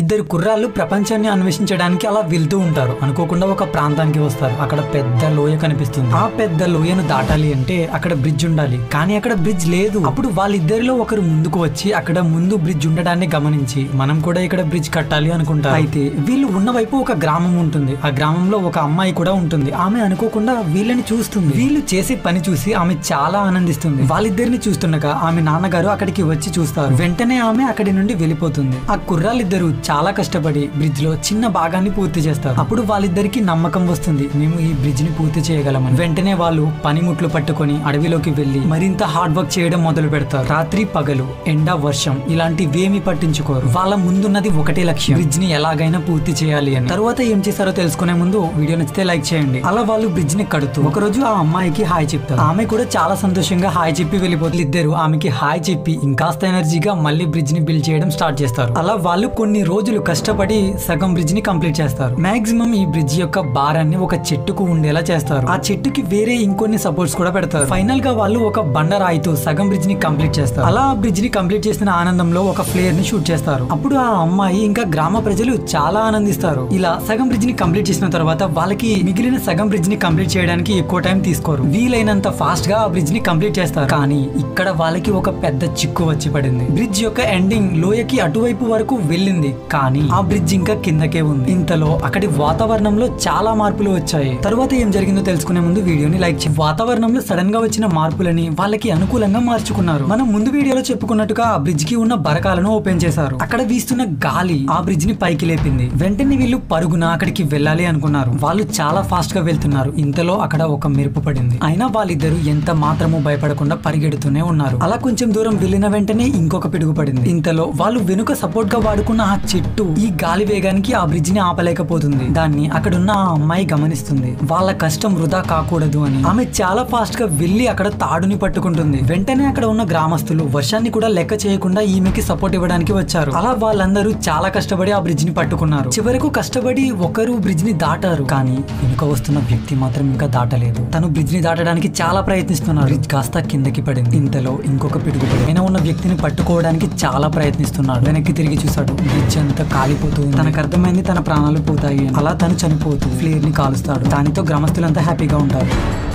ఇద్దరు కుర్రాళ్ళు ప్రపంచాన్ని అన్వేషించడానికి అలా వెళ్తూ ఉంటారు. అనుకోకుండా ఒక ప్రాంతానికి వస్తారు. అక్కడ పెద్ద లోయ కనిపిస్తుంది. ఆ పెద్ద లోయను దాటాలి అంటే అక్కడ బ్రిడ్జ్ ఉండాలి, కానీ అక్కడ బ్రిడ్జ్ లేదు. అప్పుడు వాళ్ళిద్దరిలో ఒకరు ముందుకు వచ్చి అక్కడ ముందు బ్రిడ్జ్ ఉండడాన్ని గమనించి మనం కూడా ఇక్కడ బ్రిడ్జ్ కట్టాలి అనుకుంటారు. అయితే వీళ్ళు ఉన్న వైపు ఒక గ్రామం ఉంటుంది. ఆ గ్రామంలో ఒక అమ్మాయి కూడా ఉంటుంది. ఆమె అనుకోకుండా వీళ్ళని చూస్తుంది. వీళ్ళు చేసే పని చూసి ఆమె చాలా ఆనందిస్తుంది. వాళ్ళిద్దరిని చూస్తుండగా ఆమె నాన్నగారు అక్కడికి వచ్చి చూస్తారు. వెంటనే ఆమె అక్కడి నుండి వెళ్ళిపోతుంది. ఆ కుర్రాళ్ళిద్దరూ చాలా కష్టపడి బ్రిడ్జ్ లో చిన్న భాగాన్ని పూర్తి చేస్తారు. అప్పుడు వాళ్ళిద్దరికి నమ్మకం వస్తుంది, మేము ఈ బ్రిడ్జ్ ని పూర్తి చేయగలమని. వెంటనే వాళ్ళు పనిముట్లు పట్టుకొని అడవిలోకి వెళ్లి మరింత హార్డ్ వర్క్ చేయడం మొదలు పెడతారు. రాత్రి పగలు, ఎండ వర్షం ఇలాంటివేమీ పట్టించుకోరు. వాళ్ళ ముందున్నది ఒకటే లక్ష్యం, బ్రిడ్జ్ ని ఎలాగైనా పూర్తి చేయాలి అని. తర్వాత ఏం చేశారో తెలుసుకునే ముందు వీడియో నచ్చితే లైక్ చేయండి. అలా వాళ్ళు బ్రిడ్జ్ ని కడుతూ ఒకరోజు ఆ అమ్మాయికి హాయ్ చెప్తారు. ఆమె కూడా చాలా సంతోషంగా హాయ్ చెప్పి వెళ్ళిపోతుంది. ఇద్దరు ఆమెకి హాయ్ చెప్పి ఇంకాస్త ఎనర్జీగా మళ్ళీ బ్రిడ్జ్ ని బిల్డ్ చేయడం స్టార్ట్ చేస్తారు. అలా వాళ్ళు కొన్ని రోజులు కష్టపడి సగం బ్రిడ్జ్ ని కంప్లీట్ చేస్తారు. మాక్సిమం ఈ బ్రిడ్జ్ యొక్క భారాన్ని ఒక చెట్టుకు ఉండేలా చేస్తారు. ఆ చెట్టుకి వేరే ఇంకొన్ని సపోర్ట్స్ కూడా పెడతారు. ఫైనల్ గా వాళ్ళు ఒక బండరాయితో సగం బ్రిడ్జ్ ని కంప్లీట్ చేస్తారు. అలా ఆ బ్రిడ్జ్ ని కంప్లీట్ చేసిన ఆనందంలో ఒక ఫ్లేర్ ని షూట్ చేస్తారు. అప్పుడు ఆ అమ్మాయి ఇంకా గ్రామ ప్రజలు చాలా ఆనందిస్తారు. ఇలా సగం బ్రిడ్జ్ ని కంప్లీట్ చేసిన తర్వాత వాళ్ళకి మిగిలిన సగం బ్రిడ్జ్ ని కంప్లీట్ చేయడానికి ఎక్కువ టైం తీసుకోరు. వీలైనంత ఫాస్ట్ గా ఆ బ్రిడ్జ్ ని కంప్లీట్ చేస్తారు. కానీ ఇక్కడ వాళ్ళకి ఒక పెద్ద చిక్కు వచ్చి పడింది. బ్రిడ్జ్ యొక్క ఎండింగ్ లోయకి అటువైపు వరకు వెళ్ళింది, కానీ ఆ బ్రిడ్జ్ ఇంకా కిందకే ఉంది. ఇంతలో అక్కడి వాతావరణంలో చాలా మార్పులు వచ్చాయి. తర్వాత ఏం జరిగిందో తెలుసుకునే ముందు వీడియోని లైక్ చేయండి. వాతావరణంలో సడన్ గా వచ్చిన మార్పులని వాళ్ళకి అనుకూలంగా మార్చుకున్నారు. మనం ముందు వీడియోలో చెప్పుకున్నట్టుగా ఆ బ్రిడ్జ్ కి ఉన్న బరకాలను ఓపెన్ చేశారు. అక్కడ వీస్తున్న గాలి ఆ బ్రిడ్జ్ ని పైకి లేపింది. వెంటనే వీళ్ళు పరుగున అక్కడికి వెళ్ళాలి అనుకున్నారు. వాళ్ళు చాలా ఫాస్ట్ గా వెళ్తున్నారు. ఇంతలో అక్కడ ఒక మెరుపు పడింది. అయినా వాళ్ళిద్దరు ఎంత మాత్రమూ భయపడకుండా పరిగెడుతూనే ఉన్నారు. అలా కొంచెం దూరం వెళ్ళిన వెంటనే ఇంకొక పిడుగు పడింది. ఇంతలో వాళ్ళు వెనుక సపోర్ట్ గా వాడుకున్న ఆ చెట్టు ఈ గాలి వేగానికి ఆ బ్రిడ్జ్ ని ఆపలేకపోతుంది. దాన్ని అక్కడున్న ఆ అమ్మాయి గమనిస్తుంది. వాళ్ళ కష్టం వృధా కాకూడదు అని ఆమె చాలా ఫాస్ట్ గా వెళ్లి అక్కడ తాడుని పట్టుకుంటుంది. వెంటనే అక్కడ ఉన్న గ్రామస్తులు వర్షాన్ని కూడా లెక్క చేయకుండా ఈమెకి సపోర్ట్ ఇవ్వడానికి వచ్చారు. అలా వాళ్ళందరూ చాలా కష్టపడి ఆ బ్రిడ్జ్ ని పట్టుకున్నారు. చివరకు కష్టపడి ఒకరు బ్రిడ్జ్ ని దాటారు, కానీ వెనుక వస్తున్న వ్యక్తి మాత్రం ఇంకా దాటలేదు. తను బ్రిడ్జ్ ని దాటడానికి చాలా ప్రయత్నిస్తున్నారు. బ్రిడ్జ్ కాస్త కిందకి పడింది. ఇంతలో ఇంకొక పిడుగు పడింది. ఆయన ఉన్న వ్యక్తిని పట్టుకోవడానికి చాలా ప్రయత్నిస్తున్నాడు. వెనక్కి తిరిగి చూశాడు. బ్రిడ్జ్ అంతా కాలిపోతుంది. తనకు అర్థమైంది తన ప్రాణాలు పోతాయి. అలా తను చనిపోతూ ఫ్లేర్ ని కాలుస్తాడు. దానితో గ్రామస్తులంతా హ్యాపీగా ఉంటారు.